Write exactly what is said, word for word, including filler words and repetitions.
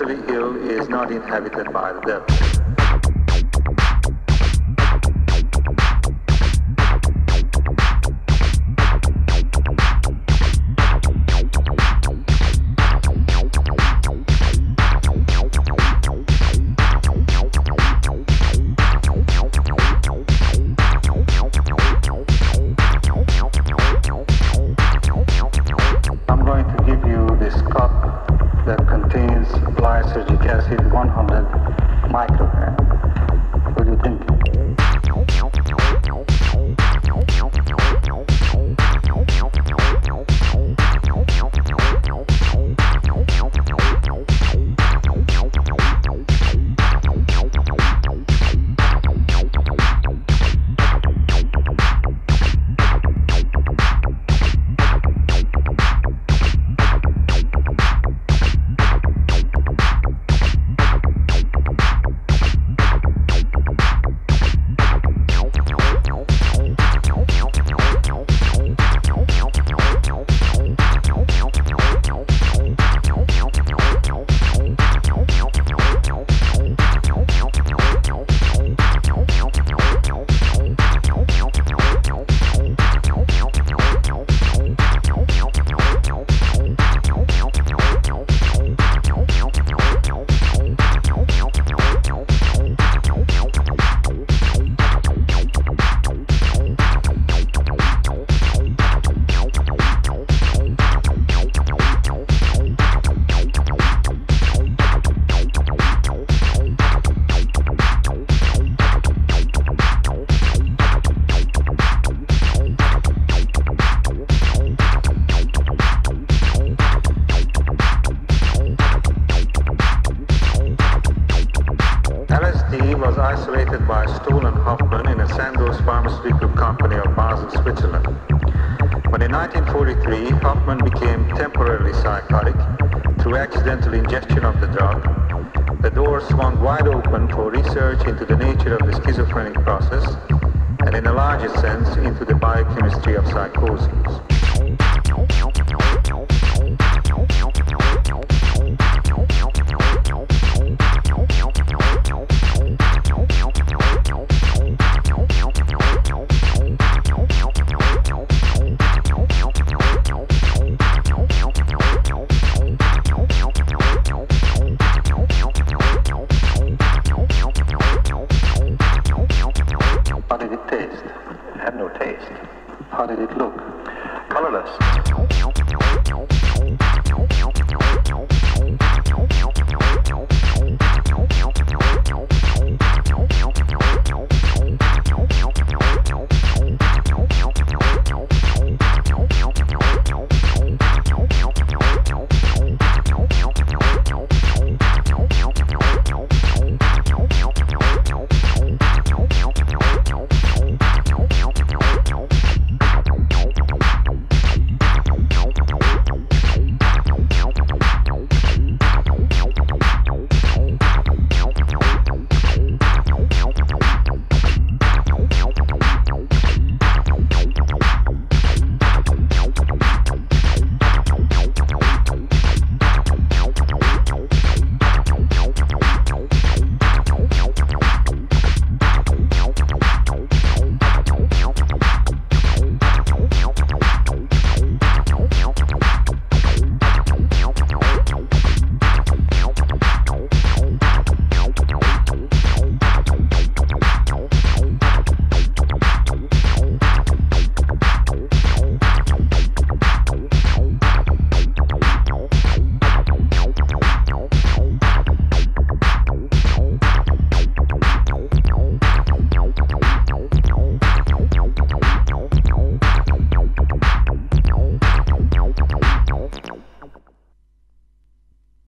mentally ill is not inhabited by the devil. one hundred microgram. What do you think? Isolated by Stoll and Hoffman in a Sandoz pharmaceutical company of Basel, Switzerland. When in nineteen forty-three Hoffman became temporarily psychotic through accidental ingestion of the drug, the door swung wide open for research into the nature of the schizophrenic process and in a larger sense into the biochemistry of psychosis.